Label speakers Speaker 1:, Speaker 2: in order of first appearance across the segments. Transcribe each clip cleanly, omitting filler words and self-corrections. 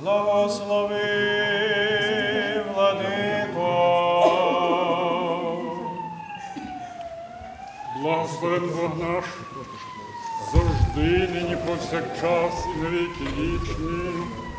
Speaker 1: Благослови, Владико.
Speaker 2: Благословен Бог наш, завжди, нині повсякчас і на віки вічні.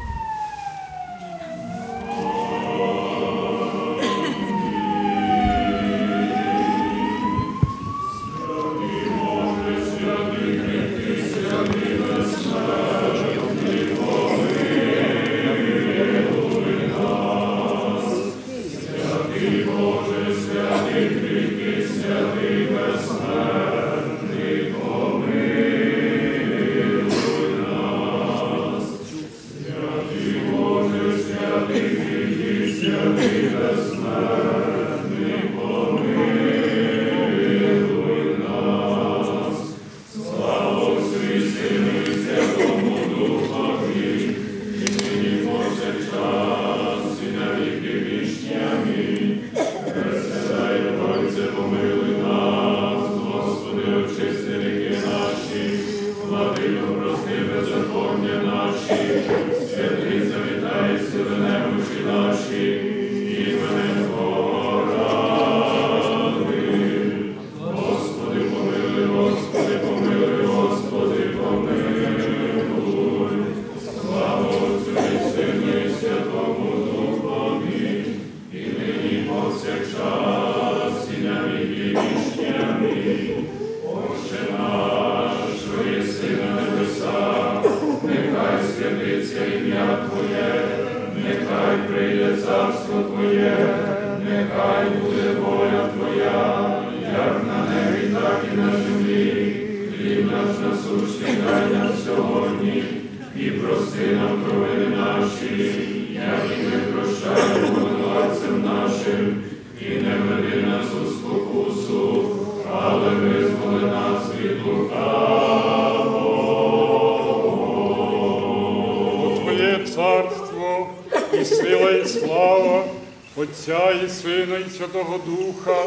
Speaker 2: Царство і сила, і слава Отця і Сина, і Святого Духа,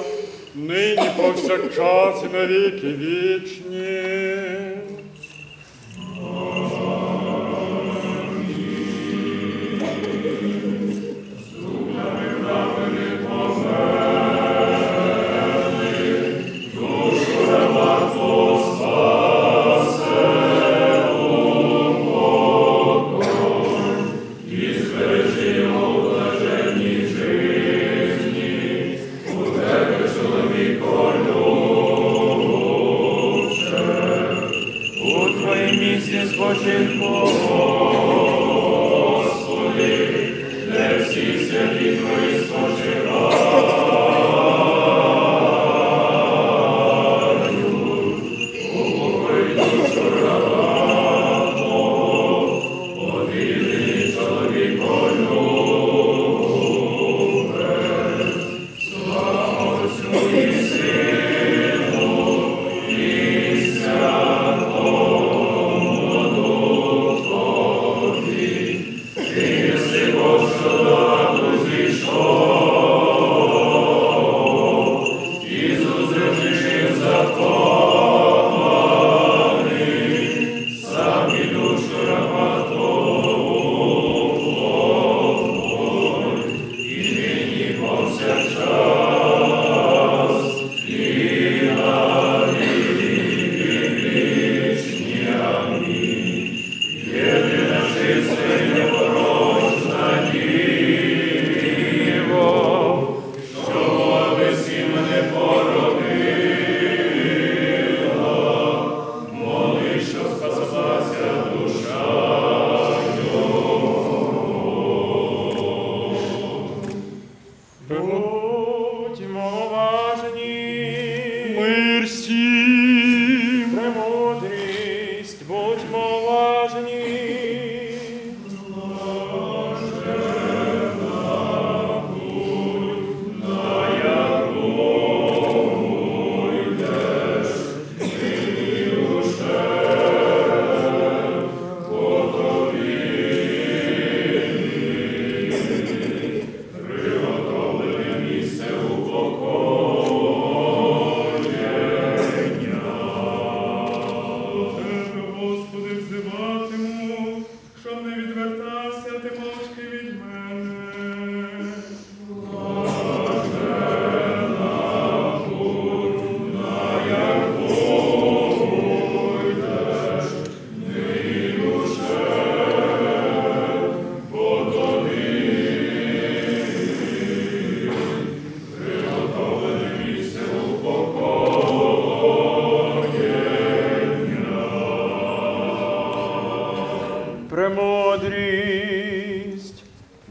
Speaker 2: нині повсякчас і на віки вічні.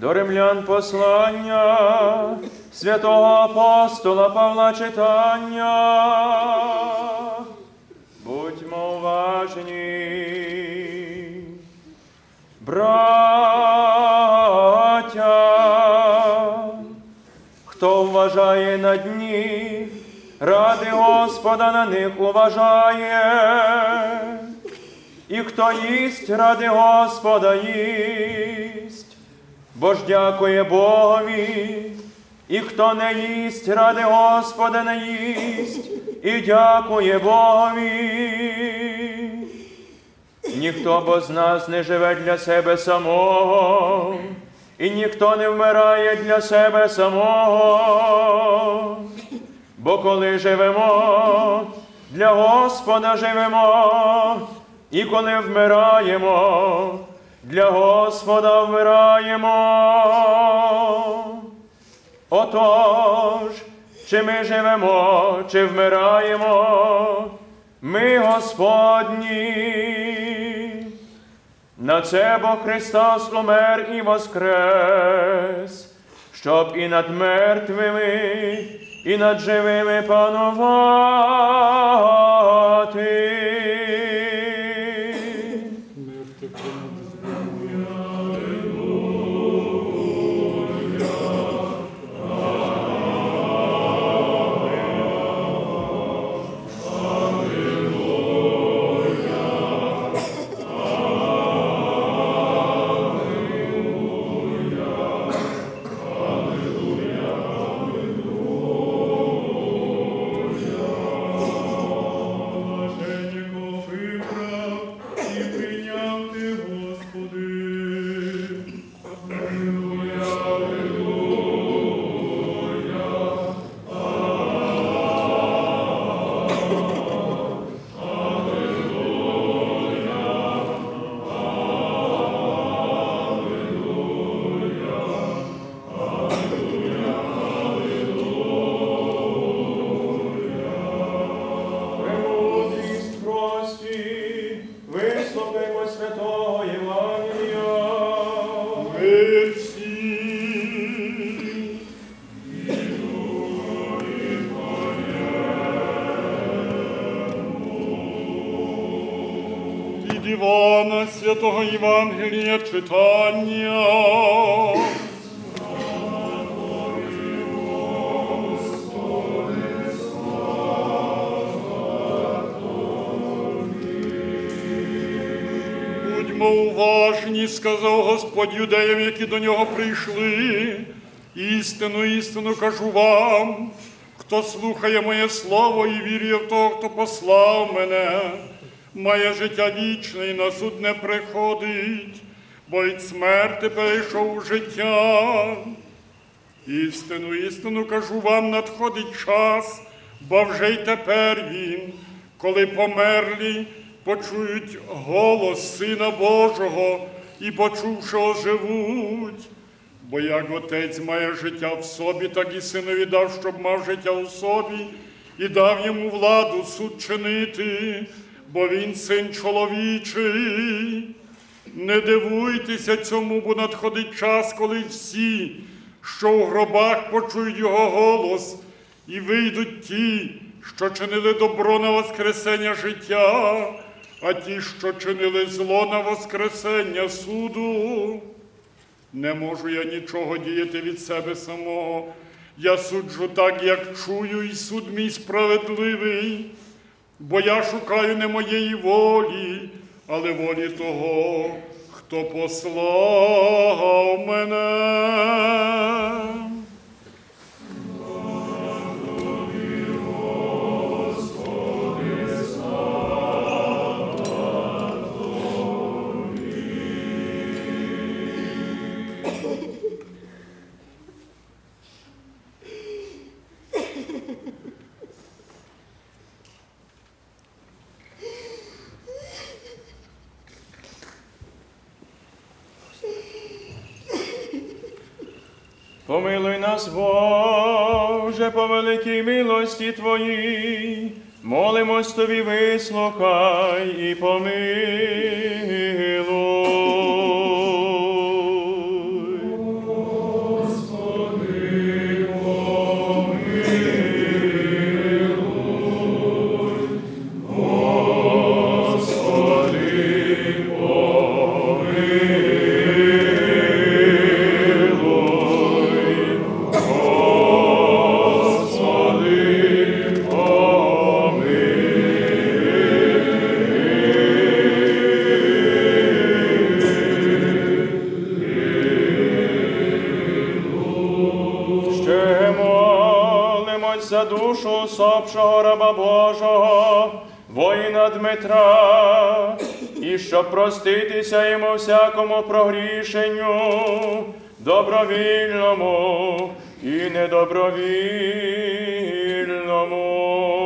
Speaker 1: До римлян послання святого апостола Павла читання. Будьмо уважні. Браття, хто вважає на дні, ради Господа на них уважає. І хто їсть, ради Господа їсть, бо ж дякує Богові. І хто не їсть, ради Господа не їсть, і дякує Богові. Ніхто бо з нас не живе для себе самого, і ніхто не вмирає для себе самого. Бо коли живемо, для Господа живемо, і коли вмираємо, для Господа вмираємо. Отож, чи ми живемо, чи вмираємо, ми Господні. На це Бог Христос умер і воскрес, щоб і над мертвими, і над живими панувати.
Speaker 2: Івана святого Євангелія читання. Будьмо уважні, сказав Господь юдеям, які до нього прийшли. Істину, істину кажу вам, хто слухає моє слово і вірує в того, хто послав мене, має життя вічне і на суд не приходить, бо від смерти перейшов у життя. Істину, істину кажу вам, надходить час, бо вже й тепер він, коли померлі почують голос Сина Божого і, почувши, оживуть. Бо як Отець має життя в собі, так і Синові дав, щоб мав життя у собі, і дав йому владу суд чинити, бо він Син чоловічий. Не дивуйтеся цьому, бо надходить час, коли всі, що у гробах, почують його голос, і вийдуть ті, що чинили добро на воскресення життя, а ті, що чинили зло на воскресення суду. Не можу я нічого діяти від себе самого. Я суджу так, як чую, і суд мій справедливий. Бо я шукаю не моєї волі, але волі того, хто послав мене.
Speaker 1: Помилуй нас, Боже, по великій милості Твоїй, молимось Тобі, вислухай і помилуй. усопшого раба Божого, воїна Дмитра, і щоб проститися йому всякому прогрішенню, добровільному і недобровільному.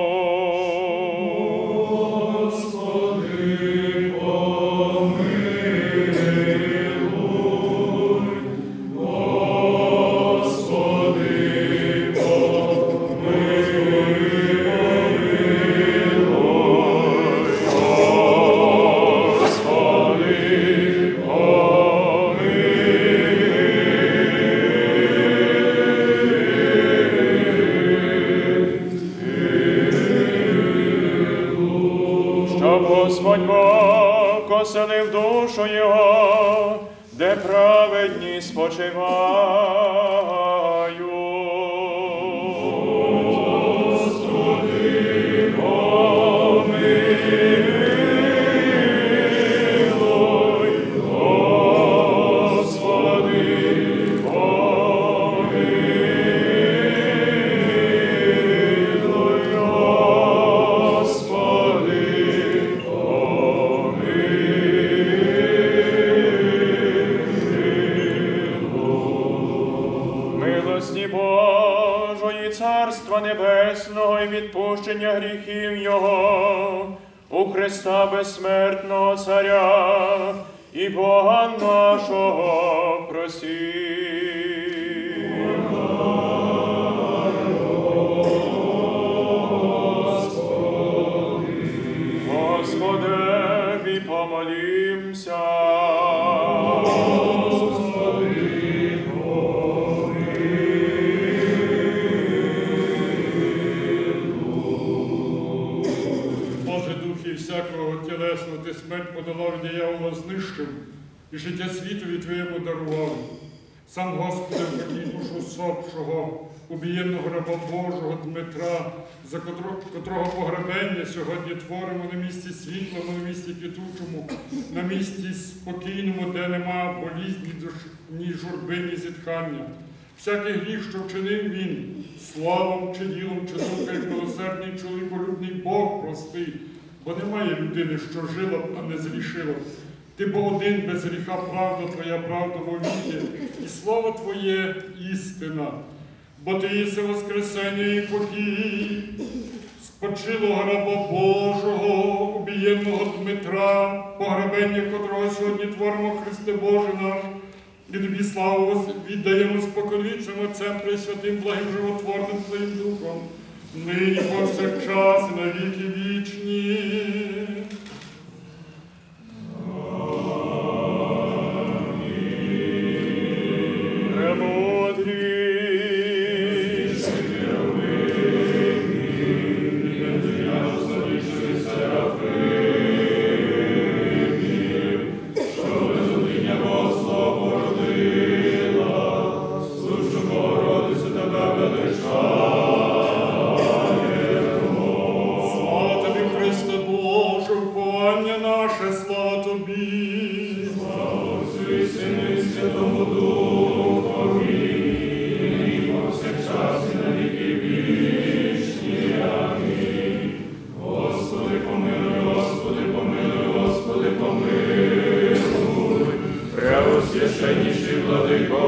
Speaker 1: Господь Бог оселив душу його, де праведні спочивають. Господи, помилуй, Господи, помилуй, Господи. Милості Божої, Царства Небесного і відпущення гріхів Його, у Христа безсмертного Царя і Бога нашого просі. Господеві помолімся.
Speaker 2: Всякого тілесного ти смерть подолав, диявола знищив, і життя світові Твоєму дарував. Сам Господи, впокій душу усопшого, убієнного раба Божого Дмитра, за котрого погребення сьогодні творимо на місці світлому, на місці квітучому, на місці спокійному, де нема болізні, ні журби, ні зітхання. Всякий гріх, що вчинив він, словом чи ділом, чи думкою, як милосердний чоловіколюбний Бог простий, бо немає людини, що жила б, а не зрішила. Ти бо один без гріха, правда Твоя, правда вовіки, і слово Твоє істина. Бо Ти єси воскресення і покій, спочилого раба Божого, убієнного Дмитра, погребення котрого сьогодні творимо, Христе Боже наш, і Тобі славу віддаємо споконвічним Отцем Пресвятим, благим животворним Твоїм Духом, нині повсякчас і на віки вічні.
Speaker 1: Священніший владико,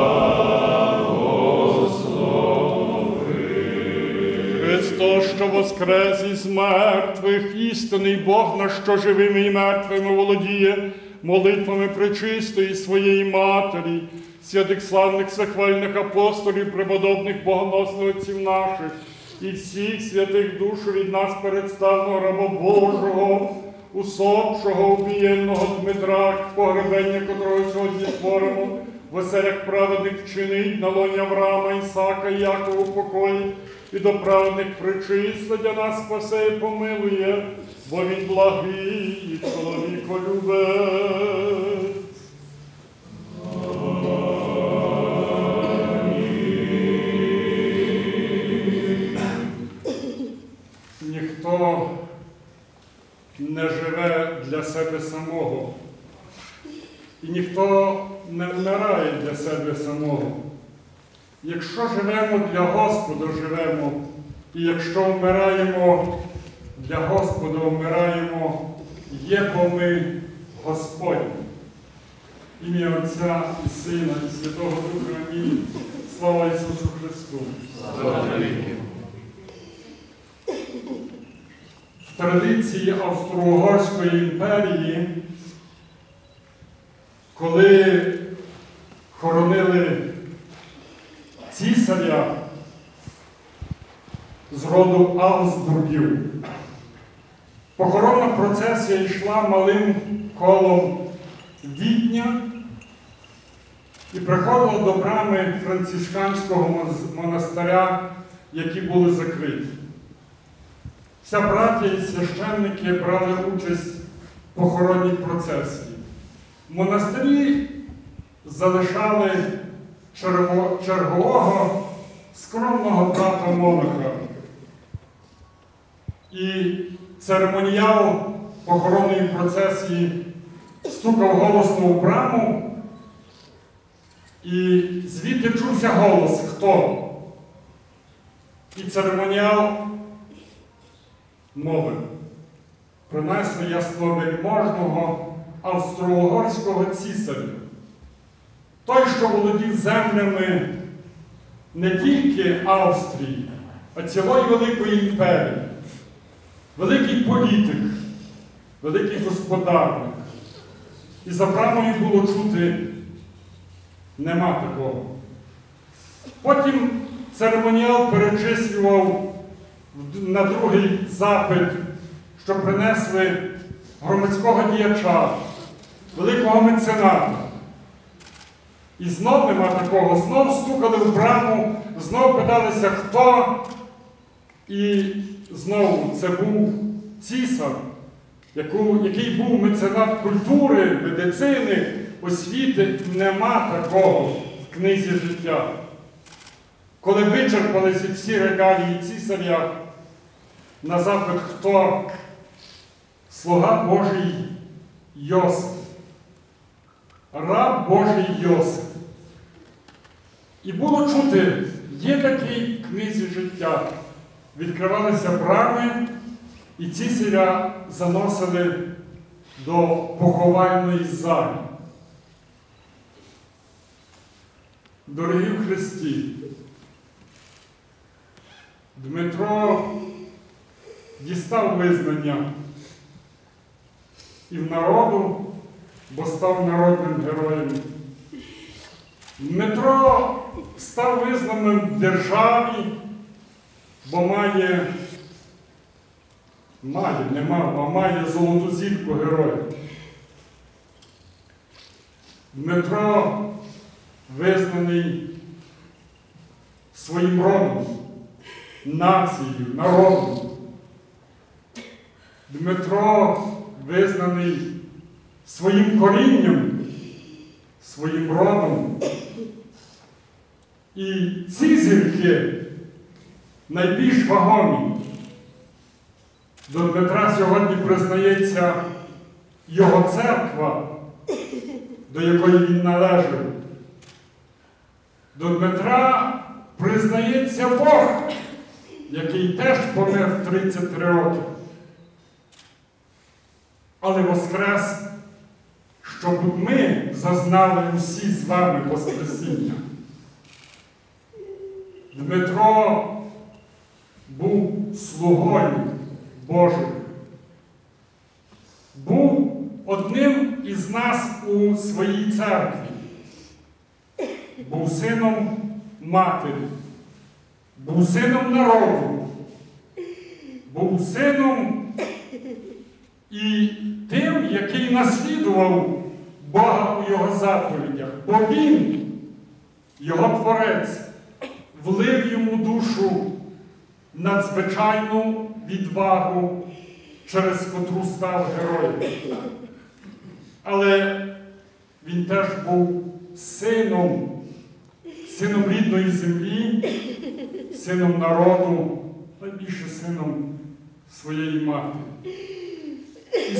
Speaker 1: благослови.
Speaker 2: Христос, що воскрес із мертвих, істинний Бог наш, що живими і мертвими володіє, молитвами пречистої своєї Матері, святих славних всехвальних апостолів, преподобних богоносних отців наших, і всіх святих душ від нас представного раба Божого, усопшого, убієнного Дмитра, погребення котрого сьогодні творимо, в оселях праведних вчинить, на лоні Авраама, Ісака і Якова в покої, і до праведних причисла для нас спасе і помилує, бо він благий і чоловіколюбець. Ніхто не живе для себе самого. І ніхто не вмирає для себе самого. Якщо живемо для Господа, живемо, І якщо вмираємо для Господа, вмираємо, є бо ми Господь. Ім'я Отця і Сина, і Святого Духа. Амінь. Слава Ісусу Христу! В традиції Австро-Угорської імперії, коли хоронили цісаря з роду Авгсбургів, похоронна процесія йшла малим колом Відня і приходила до брами францисканського монастиря, які були закриті. Вся браття і священники брали участь в похоронній процесії. В монастирі залишали чергового скромного брата монаха. І церемоніал похоронної процесії стукав голосно у браму, і звідти чувся голос «Хто?». І церемоніал мовив: «Принесли ясновельможного австро-угорського цісаря, той, що володів землями не тільки Австрії, а цілої Великої імперії, великий політик, великий господарник». І за брамою було чути: «Нема такого». Потім церемоніал перечислював на другий запит, що принесли громадського діяча, великого мецената. І знов нема такого, знов стукали в браму, знов питалися, хто. І знову це був цісар, який був меценат культури, медицини, освіти. Нема такого в книзі життя. Коли вичерпалися всі регалії цісаря, на запит «Хто?», слуга Божий Йосиф, раб Божий Йосиф. І було чути, є такий в книзі життя. Відкривалися брами, і цісаря заносили до поховальної зали. Дорогі в Христі, Дмитро дістав визнання і в народу, бо став народним героєм. Дмитро став визнаним в державі, бо має золоту зірку героя. Дмитро визнаний своїм родом, нацією, народом. Дмитро визнаний своїм корінням, своїм родом. І ці зірки найбільш вагомі. До Дмитра сьогодні признається його церква, до якої він належав. До Дмитра признається Бог, який теж помер в 33 роки. Але воскрес, щоб ми зазнали усі з вами воскресіння. Дмитро був слугою Божим. Був одним із нас у своїй церкві. Був сином матері. Був сином народу. Був сином і тим, який наслідував Бога у його заповідях. Бо він, його творець, влив йому душу надзвичайну відвагу, через котру став героєм. Але він теж був сином рідної землі, сином народу, найбільше сином своєї матері. І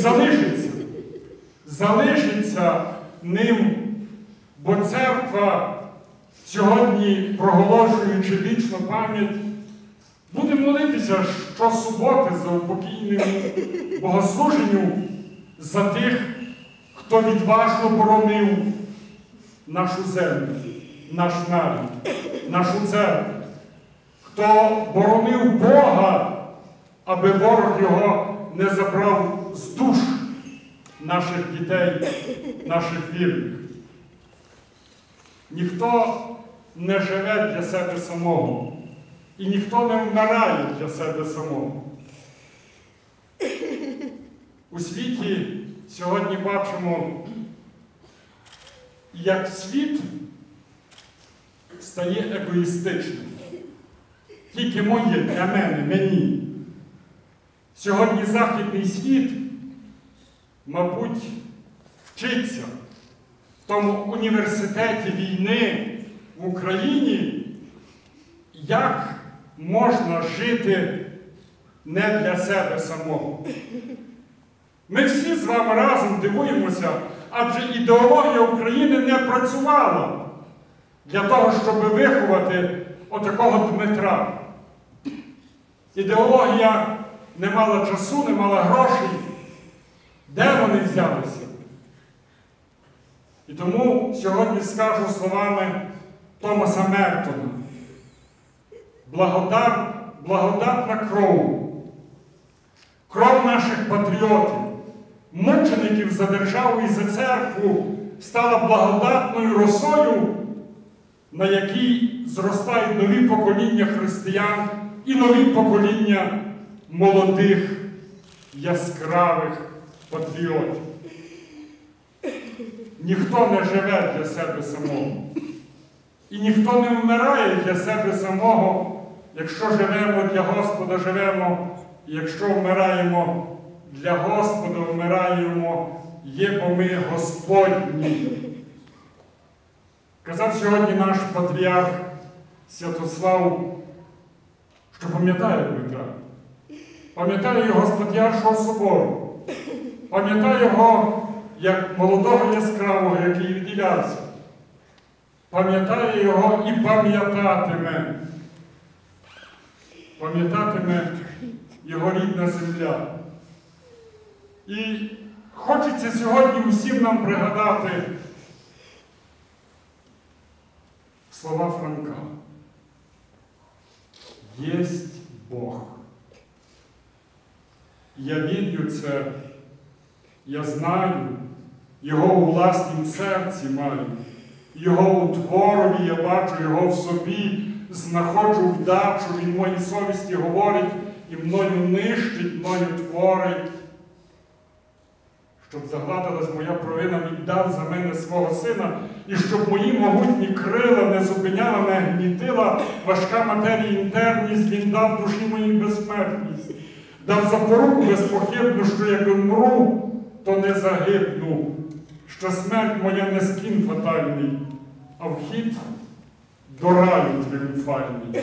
Speaker 2: залишиться ним, бо церква, сьогодні проголошуючи вічну пам'ять, Будемо молитися щосуботи за упокійному богослуженню за тих, хто відважно боронив нашу землю, наш народ, нашу церкву, хто боронив Бога, аби ворог його не забрав з душ наших дітей, наших вірних. Ніхто не живе для себе самого, і ніхто не вмирає для себе самого. У світі сьогодні бачимо, як світ стає егоїстичним. Тільки моє для мене, мені. Сьогодні західний світ, мабуть, вчиться в тому університеті війни в Україні, як можна жити не для себе самого. Ми всі з вами разом дивуємося, адже ідеологія України не працювала для того, щоб виховати отакого Дмитра. Ідеологія не мала часу, не мала грошей. Де вони взялися? І тому сьогодні скажу словами Томаса Мертона: благодатна кров, кров наших патріотів, мучеників за державу і за церкву стала благодатною росою, на якій зростають нові покоління християн і нові покоління молодих, яскравих патріотів. Ніхто не живе для себе самого. І ніхто не вмирає для себе самого. Якщо живемо для Господа, живемо. І якщо вмираємо для Господа, вмираємо, бо ми Господні. Казав сьогодні наш патріарх Святослав, що пам'ятає Дмитра. Пам'ятає його з Патріаршого собору. Пам'ятає його як молодого яскравого, який відділявся. Пам'ятає його і пам'ятатиме. Пам'ятатиме його рідна земля. І хочеться сьогодні усім нам пригадати слова Франка. Єсть Бог. Я вірю це, я знаю, Його у власнім серці маю, Його у творові я бачу, Його в собі знаходжу вдачу, Він моїй совісті говорить і мною нищить, мною творить. Щоб загладилась моя провина, віддав за мене свого сина, і щоб мої могутні крила не зупиняла, не гнітила важка матерія інтерність, він дав душі моїй безсмертність. Дав запоруку безпохибну, що як умру, то не загибну, що смерть моя не скін фатальний, а вхід до раю тріумфальний.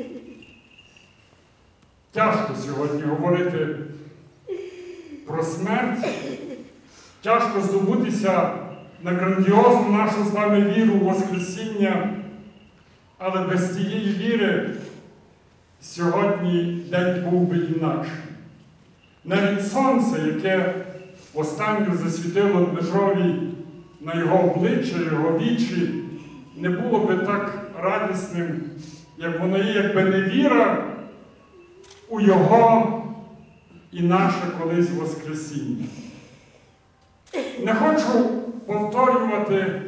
Speaker 2: Тяжко сьогодні говорити про смерть, тяжко здобутися на грандіозну нашу з вами віру у Воскресіння, але без цієї віри сьогодні день був би інакший. Навіть сонце, яке останнє засвітило Дмитрові на його обличчя, його вічі, не було би так радісним, як воно є, якби не віра у його і наше колись Воскресіння. Не хочу повторювати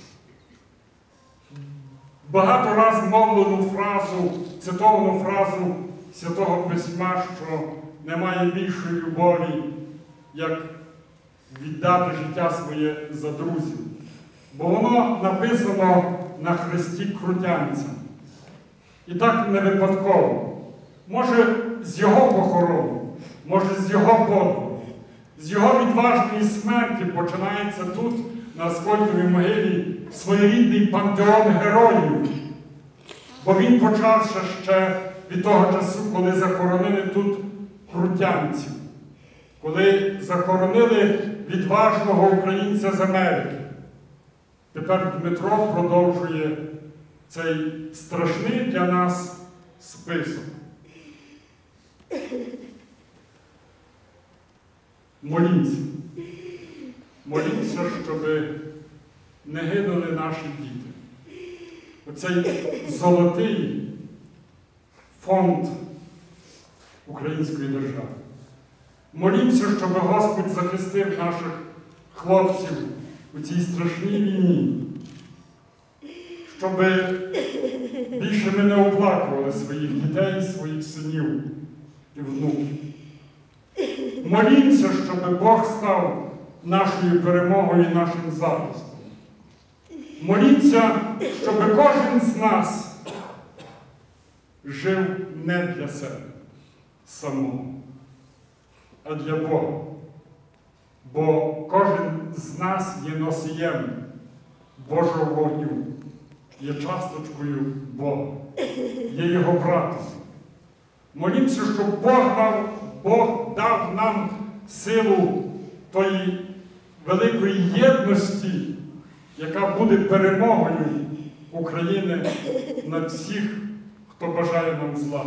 Speaker 2: багато раз мовлену фразу, цитовану фразу Святого Письма, що немає більшої любові, як віддати життя своє за друзів. Бо воно написано на хресті Крутянця. І так не випадково. Може, з його похорону, може, з його подвигу, з його відважної смерті починається тут, на Аскольдовій могилі, своєрідний пантеон героїв. Бо він почався ще від того часу, коли захоронили тут крутянців, коли захоронили відважного українця з Америки. Тепер Дмитро продовжує цей страшний для нас список. Молімося. Молімося, щоб не гинули наші діти. Оцей золотий фонд української держави. Молімося, щоб Господь захистив наших хлопців у цій страшній війні. Щоб більше ми не оплакували своїх дітей, своїх синів і внуків. Молімося, щоб Бог став нашою перемогою і нашим захистом. Моліться, щоб кожен з нас жив не для себе самого, а для Бога. Бо кожен з нас є носієм Божого вогню, є часточкою Бога, є Його братом. Молімося, щоб Бог дав нам силу тої великої єдності, яка буде перемогою України над всіх, хто бажає нам зла.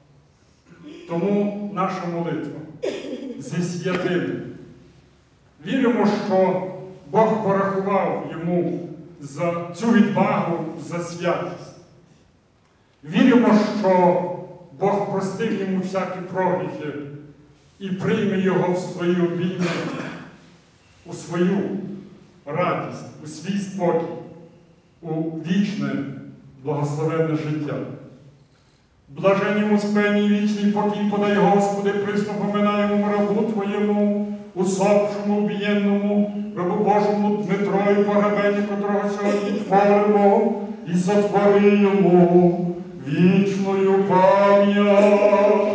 Speaker 2: Тому наша молитва зі святими. Віримо, що Бог порахував йому за цю відвагу, за святість. Віримо, що Бог простив йому всякі прогріхи і прийме його в свої обійми, у свою радість, у свій спокій, у вічне благословенне життя. Блаженнім успеній вічний покій подай, Господи, присно поминаємо рабу Твоєму, усопшому, убієнному, рабу Божому Дмитрові погребенні, котрого сьогодні творимо, і сотвори йому вічною пам'ять.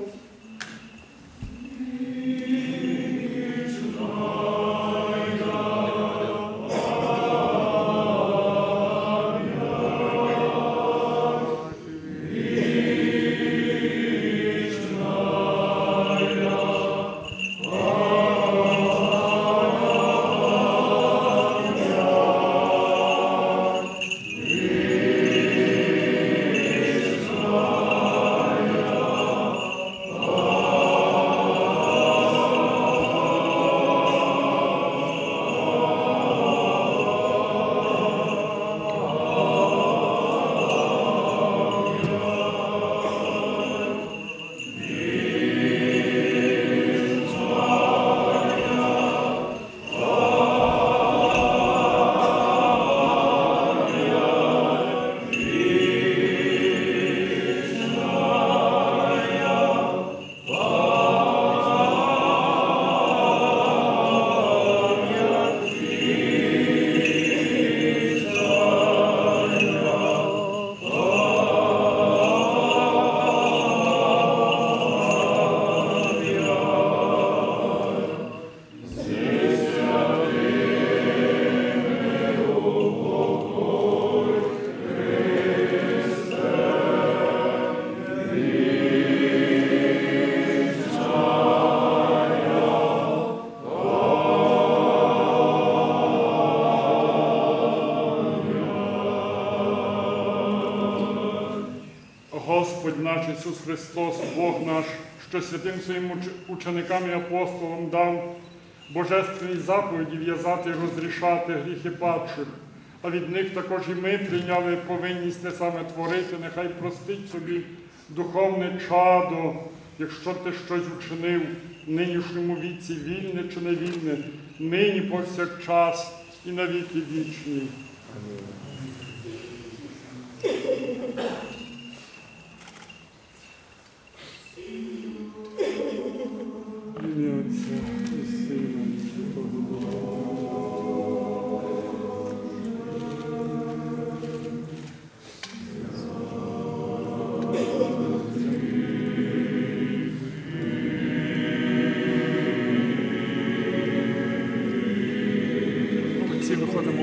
Speaker 2: Господь наш Ісус Христос, Бог наш, що святим своїм ученикам і апостолам дав божественні заповіді в'язати і розрішати гріхи падших, а від них також і ми прийняли повинність те саме творити, нехай простить собі духовне чадо, якщо ти щось учинив в нинішньому віці, вільне чи невільне, нині повсякчас і на віки вічні. Ім'я Отця і Сина і Святого Духа. Отці, виходимо.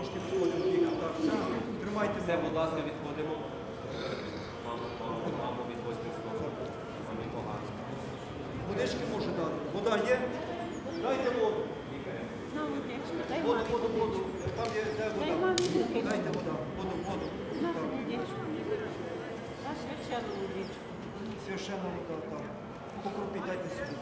Speaker 3: трошки відходимо в бік. Так, все. Тримайте.
Speaker 4: Все, будь ласка, відходимо. Маму відвозьте з дому. Мамі погано.
Speaker 3: Водички може дати. Вода є? Дайте воду. Воду. Там є де вода. Дайте вода. Воду. Так. Священна вода, так. Покропіть, дайте сюди.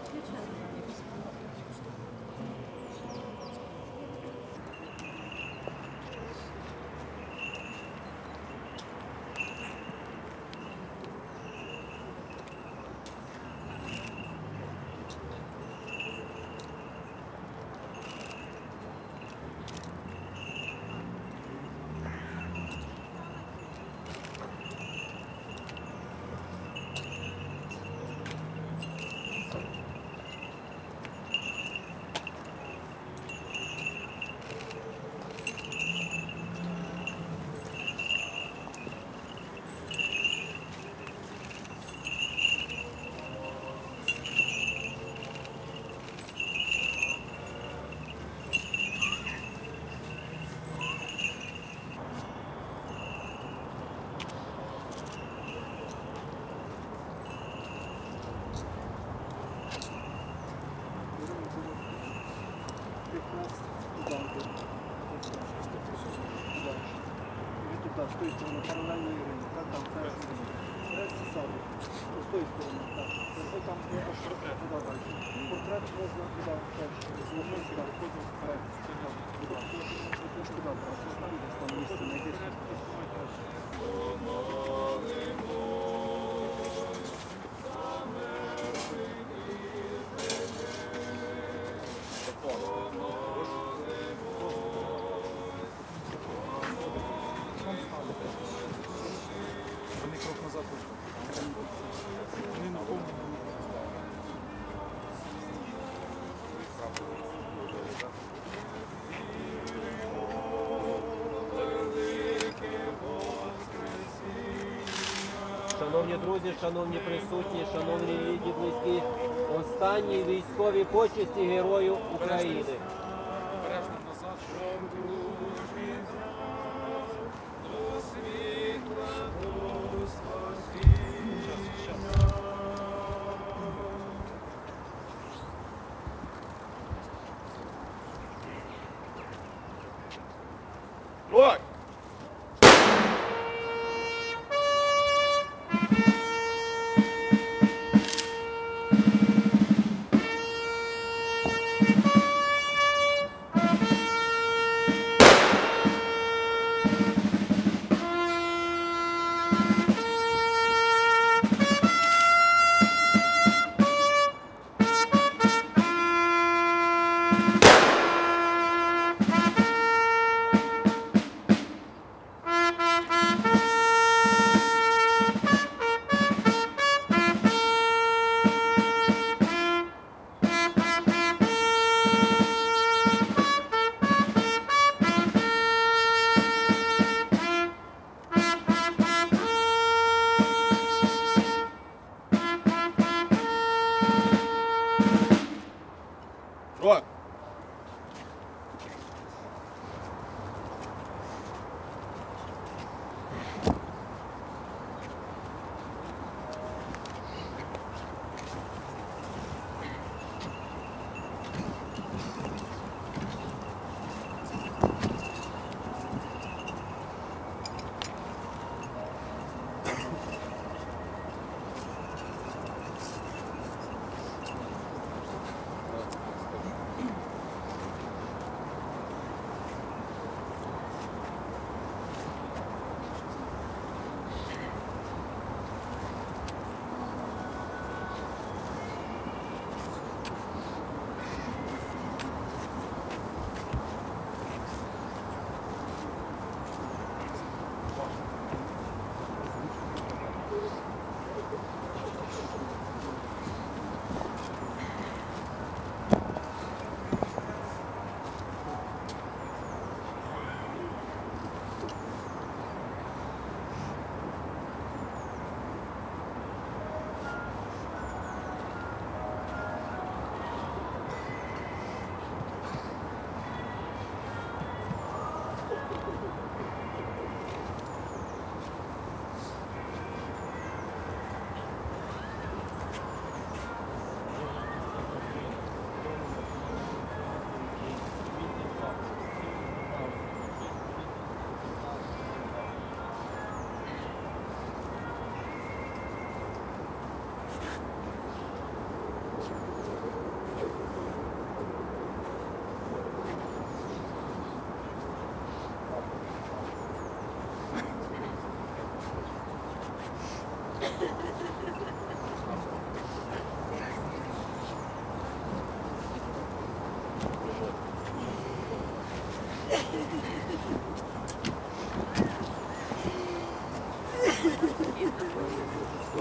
Speaker 5: З тої сторони, паралельно Ірині, так, там, це саме, з тої сторони, так, там є аж портрет, туди далі. Портрет можна туди, теж, зложити сюди, потім вперед, туди, там місце, найдесь.
Speaker 4: Шановні друзі, шановні присутні, шановні рідні, близькі, останні військові почесті Герою України.
Speaker 2: Ой!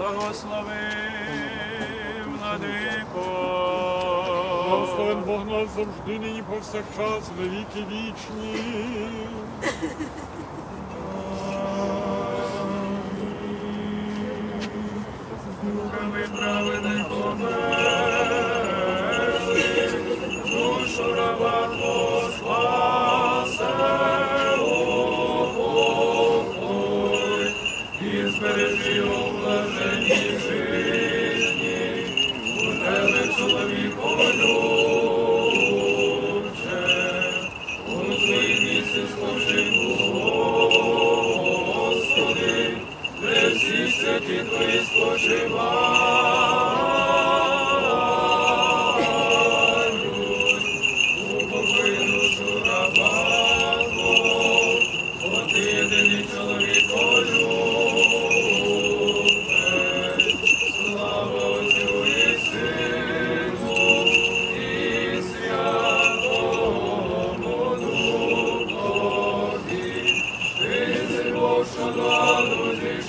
Speaker 1: Благослови, владико.
Speaker 2: Благословен Бог нас завжди, нині повсякчас, на віки вічні.
Speaker 1: Руками праведних померли, душу раба Твого спасе, упокой, і збережи його в блаженній житті, у тебе чоловіко любче, у твоїй місці спочив, Господи, де всі святі Твої спочивають, упокой душу раба Твого, бо Ти єдиний чоловіко любець. Слава Отцю і Сину, і Святому Духові, Ти си Бог, що на ладу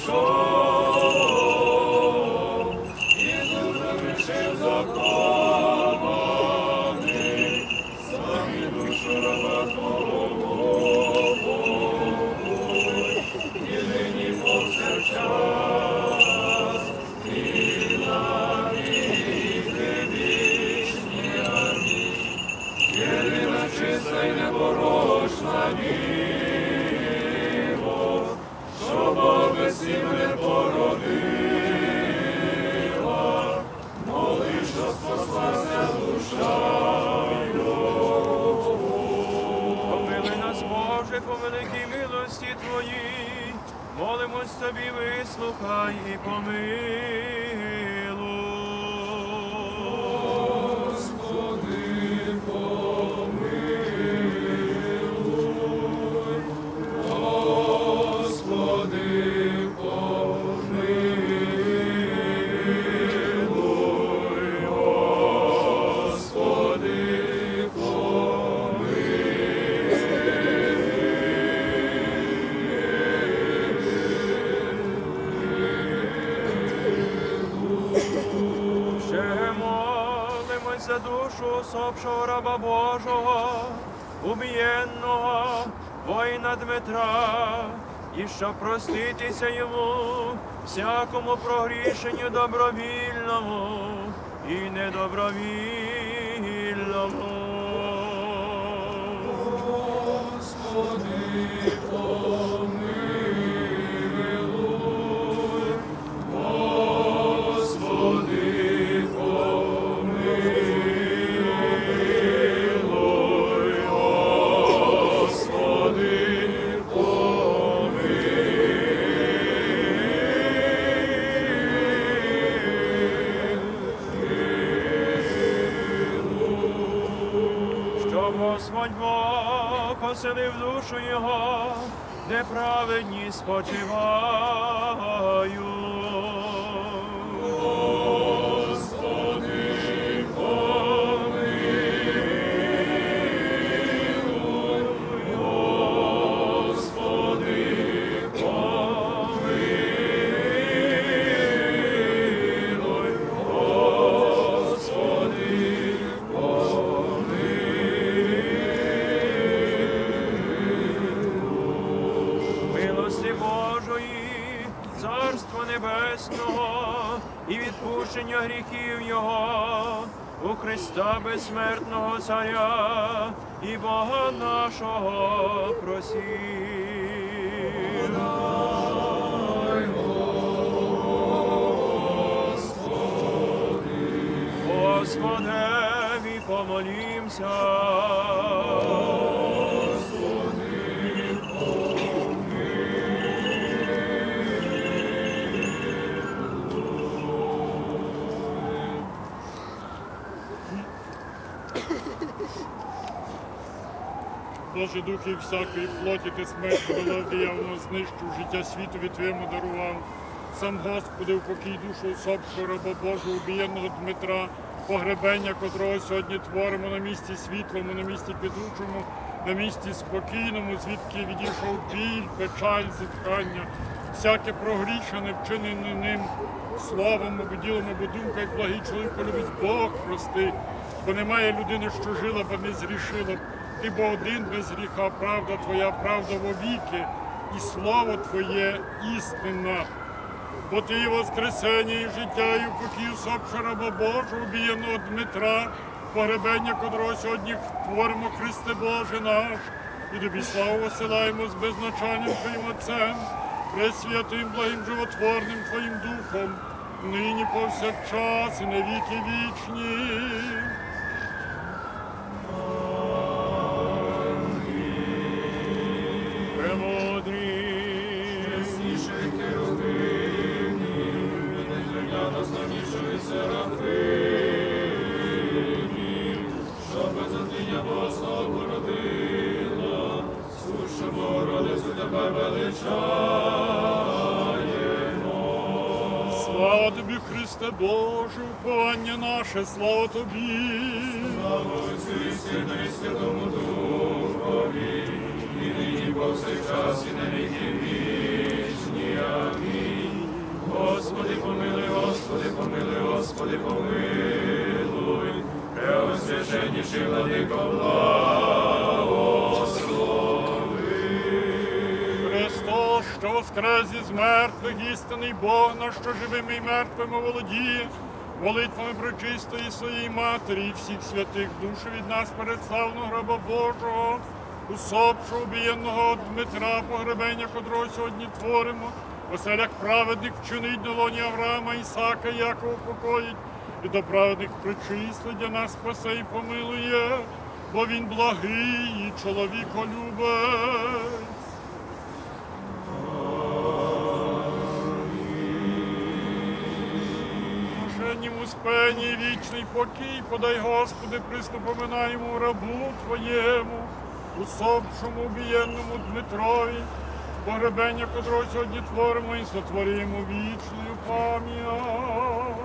Speaker 1: зійшов, і дуже вирішив законами, самі душу раба Твого упокой, і нині повсякчас, і на віки вічні. Амінь. Єдина чиста й непорочна Діво, що Бог безсім не породила, моли, що спаслася душа його. Помилуй нас, Боже, по великій милості Твоїй, молимось Тобі, вислухай і помилуй. Господи, помилуй. Господи, помилуй. Господи, ще молимось за душу усопшого раба Божого, убієнного воїна Дмитра, і щоб проститися йому всякому прогрішенню добровільному і недобровільному. Господи, помилуй. Господи, помилуй. Господи, щоб Господь Бог оселив душу його, де праведні спочивають. Господи, помилуй. Господи, помилуй. Господи, милості Божої, Царства Небесного і відпущення гріхів Його у Христа безсмертного Царя і Бога нашого просім. Господеві помолімся.
Speaker 2: Боже, духи всякої плоті, ти смерть була диявно знищив, життя світові Твоєму дарував. Сам Господи, в покій душу усопшого раба Божого, убієнного Дмитра, погребення котрого сьогодні творимо на місці світлому, на місці підучому, на місці спокійному, звідки відійшов біль, печаль, зітхання. всяке прогрішене, вчинене ним словом, або ділом, або думкою, як благий чоловік, любить Бог прости, бо немає людини, що жила б, не зрішила б. Ти бо один без гріха, правда Твоя, правда вовіки, і слово Твоє істина. Бо Ти і воскресення, і життя, і упокій усопши раба Божого, убієного Дмитра, погребення котрого сьогодні творимо, Христе Боже наш, і Тобі славу посилаємо з безначальним Твоїм Отцем, пресвятим, благим, животворним Твоїм Духом, нині повсякчас і на віки вічні. Слава Тобі, Христе Боже, уповання наше, слава Тобі. Слава Отцю і Сину і Святому Духові, і нині повсякчас і на віки вічні. Амінь. Господи, помилуй, Господи, помилуй, Господи, помилуй. Преосвященніший владико, благослови. Христос, що воскрес із мертвих, істинний Бог наш, що живими і мертвими володіє, молитвами пречистої своєї Матері і всіх святих душ від нас передславного гроба Божого, усопшого убієнного Дмитра, погребення котрого сьогодні творимо, оселях праведних вчинить на лоні Авраама, Ісака, Якова покоїть, і до праведних причислить, для нас спасе і помилує, бо він благий і чоловіколюбець. Блаженнім успенні вічний покій, подай, Господи, приступоминаємо рабу Твоєму, усопшому убієнному Дмитрові, погребення котрого сьогодні творимо і сотворимо вічною пам'ять.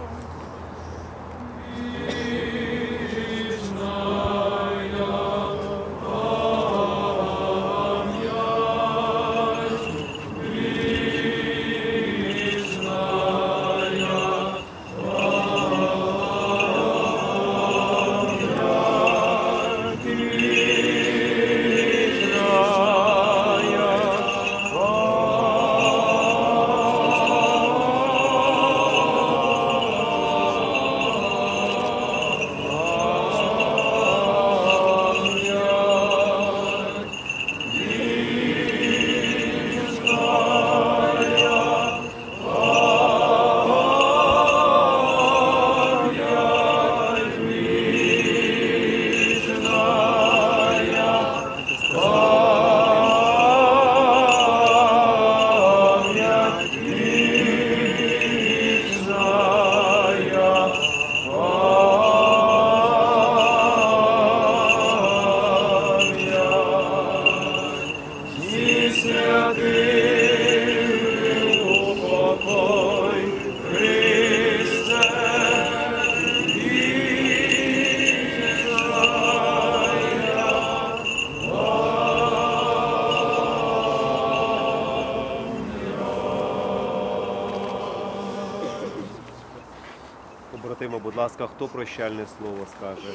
Speaker 6: Побратимо, будь ласка, хто прощальне слово скаже?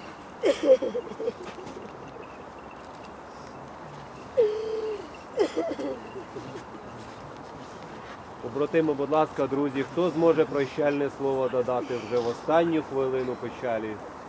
Speaker 6: Побратимо, будь ласка, друзі, хто зможе прощальне слово додати вже в останню хвилину печалі?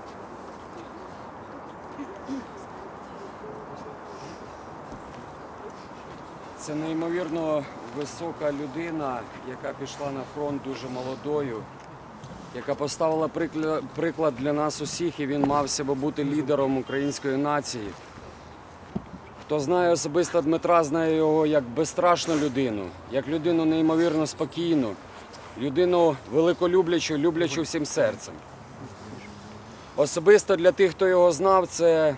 Speaker 7: Це неймовірно висока людина, яка пішла на фронт дуже молодою, яка поставила приклад для нас усіх, і він мав себе бути лідером української нації. Хто знає особисто Дмитра, знає його як безстрашну людину, як людину неймовірно спокійну, людину великолюблячу, люблячу всім серцем. Особисто для тих, хто його знав, це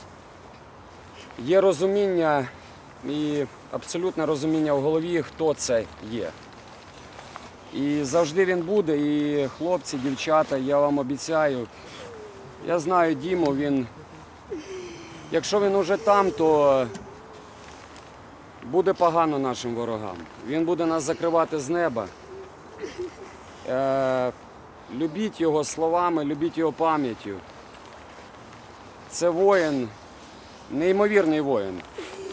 Speaker 7: є розуміння і абсолютне розуміння в голові, хто це є. І завжди він буде, і хлопці, дівчата, я вам обіцяю, я знаю Діму, якщо він уже там, то буде погано нашим ворогам. Він буде нас закривати з неба. Любіть його словами, любіть його пам'яттю. Це воїн, неймовірний воїн.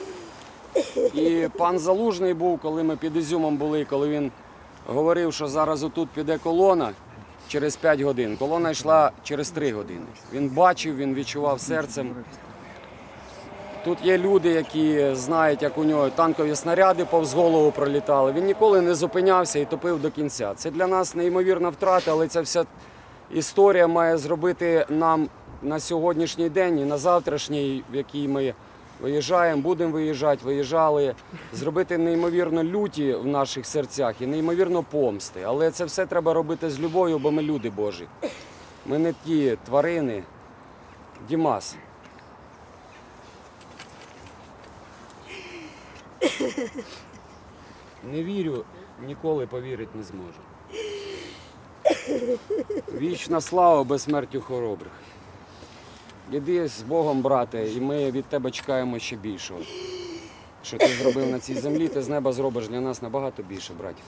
Speaker 7: І пан Залужний був, коли ми під Ізюмом були, коли він говорив, що зараз отут піде колона через 5 годин. Колона йшла через 3 години. Він бачив, він відчував серцем. Тут є люди, які знають, як у нього танкові снаряди повз голову пролітали. Він ніколи не зупинявся і топив до кінця. Це для нас неймовірна втрата, але ця вся історія має зробити нам на сьогоднішній день і на завтрашній, в який ми виїжджаємо, будемо виїжджати, виїжджали, зробити неймовірно люті в наших серцях і неймовірно помсти. Але це все треба робити з любов'ю, бо ми люди Божі. Ми не ті тварини. Дімас. Не вірю, ніколи повірити не зможу. Вічна слава безсмертю хоробрих. Іди з Богом, брате, і ми від тебе чекаємо ще більшого. Що ти зробив на цій землі, ти з неба зробиш для нас набагато більше, братів.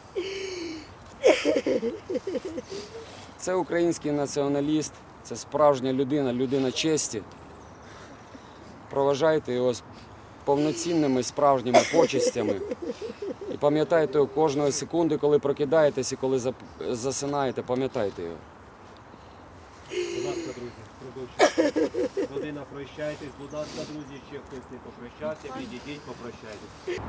Speaker 7: Це український націоналіст, це справжня людина, людина честі. Проважайте його з повноцінними справжніми почестями. І пам'ятайте кожної секунди, коли прокидаєтесь і коли засинаєте, пам'ятайте його.
Speaker 6: Будь ласка, друзі, продовжуйте. Година, прощайтесь. Будь ласка, друзі, ще хтось не попрощався, підійдіть, попрощайтесь.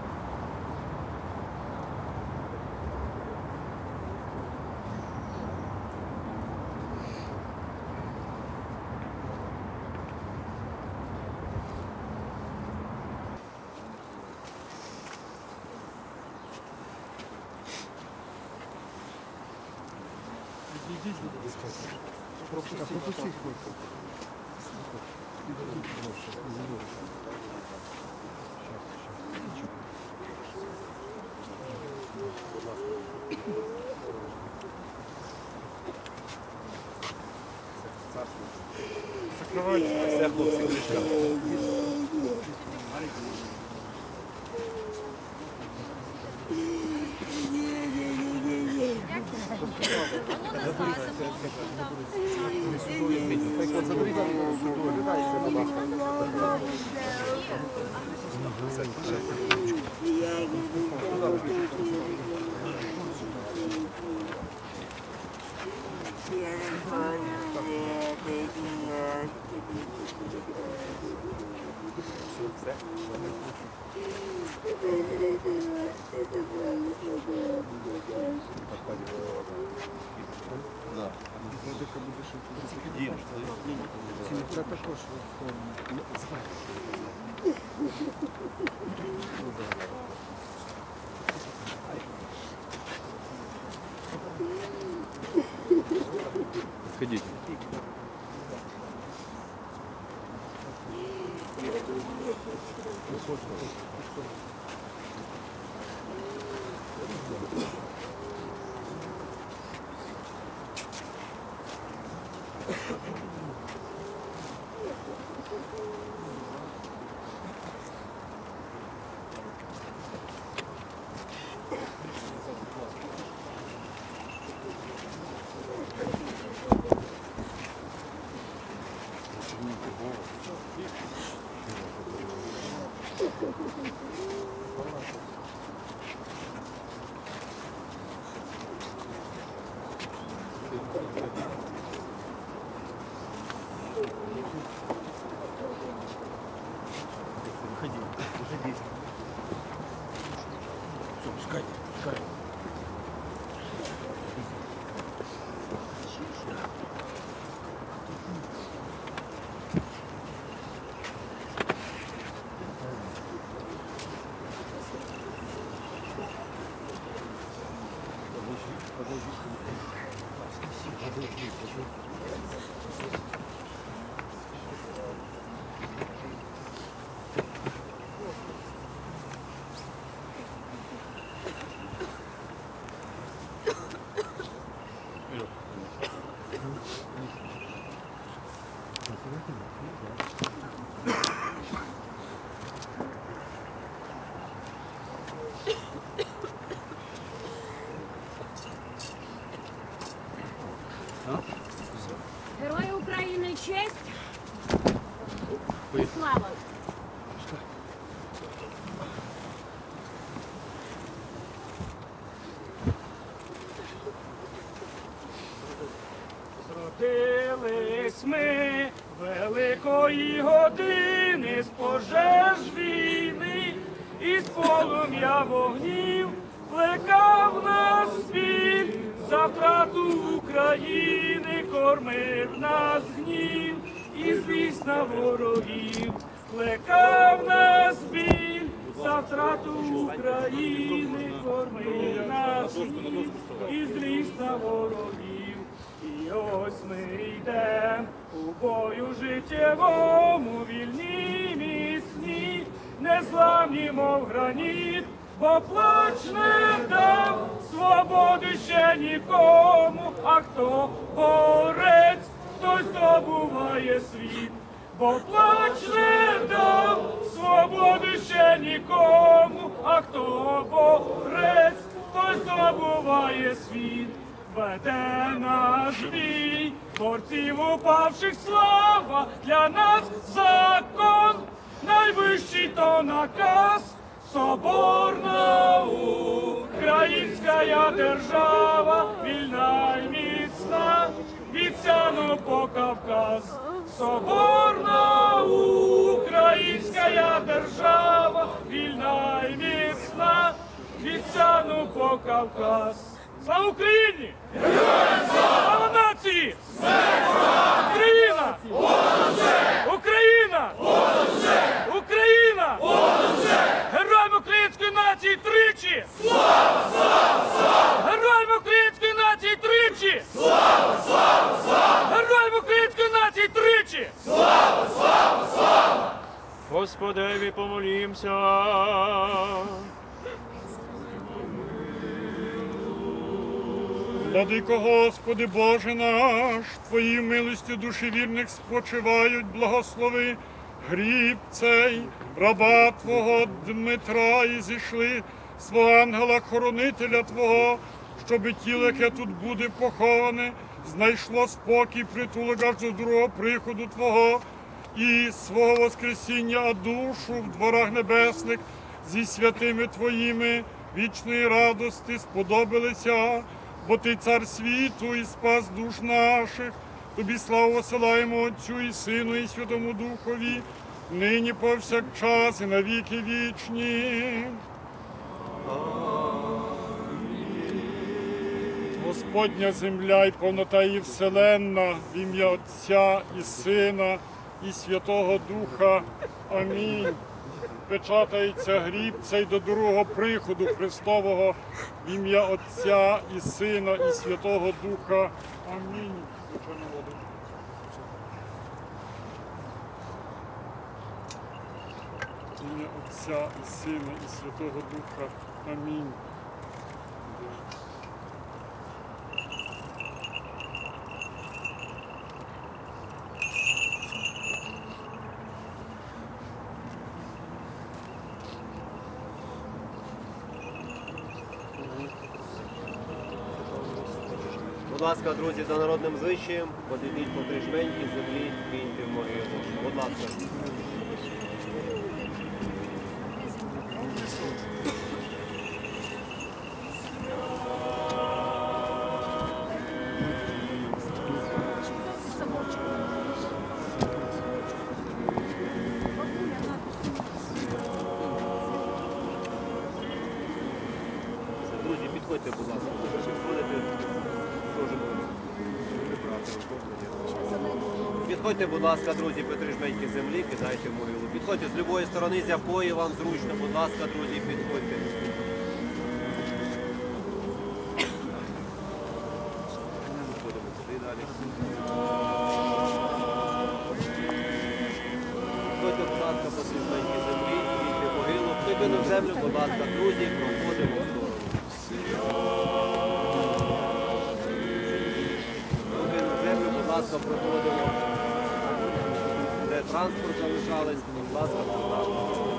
Speaker 1: Все, хлопці, кричать. Ходіть.
Speaker 8: Герої України честь і слава!
Speaker 9: Зродились ми великої години з пожеж війни, і з полум'я вогнів плекав нас біль, за втрату України кормив нас гнів, і злість на ворогів плекав нас біль, за втрату України кормив нас гнів, і злість на ворогів. І ось ми йдем у бою життєвому, вільні, міцні, незламні, мов граніт, бо плач не дав свободи ще нікому, а хто борець, той здобуває світ. Бо плач не дав свободи ще нікому, а хто борець, той здобуває світ. Веде наш бій, борців упавших слава, для нас закон, найвищий то наказ, соборна українська держава, вільна й міцна, від Сяну по Кавказ. Соборна українська держава, вільна й міцна, від Сяну по Кавказ. Слава Україні! Слава нації! Україна! Україна! Україна! Героям української нації тричі! Слава! Слава! Слава! Героям української нації тричі! Слава! Слава! Слава! Героям української нації тричі! Слава! Слава! Слава!
Speaker 1: Господеві помолімся.
Speaker 2: Владико Господи Боже наш, Твоїй милості душі вірних спочивають, благослови гріб цей, раба Твого Дмитра, і зійшли свого ангела-хоронителя Твого, щоби тіло, яке тут буде поховане, знайшло спокій, притулок аж до другого приходу Твого і свого воскресіння, а душу в дворах небесних зі святими Твоїми вічної радости сподобалися. Бо Ти цар світу і спас душ наших, Тобі славу посилаємо Отцю і Сину і Святому Духові, нині повсякчас і на віки вічні. Господня земля і повнота її вселенна, в ім'я Отця і Сина і Святого Духа. Амінь. Печатається гріб цей до другого приходу Христового в ім'я Отця і Сина і Святого Духа. Амінь. В ім'я Отця і Сина і Святого Духа. Амінь.
Speaker 4: Будь ласка, друзі, за народним звичаєм, подивіть по трижменькій землі, киньте в могилу. Будь ласка. Друзі, підходьте, будь ласка. Підходьте, будь ласка, друзі, по трижменькій землі, кидайте в могилу. Підходьте з любої сторони, з якої вам зручно. Будь ласка, друзі, підходьте. Підходимо туди далі. Підходьте, будь ласка, по трижменькій землі, кидайте в могилу. Глибину в землю, будь ласка, друзі, проходимо в сторону. Будь ласка, проходимо, де транспорт залишались, будь ласка, будь ласка.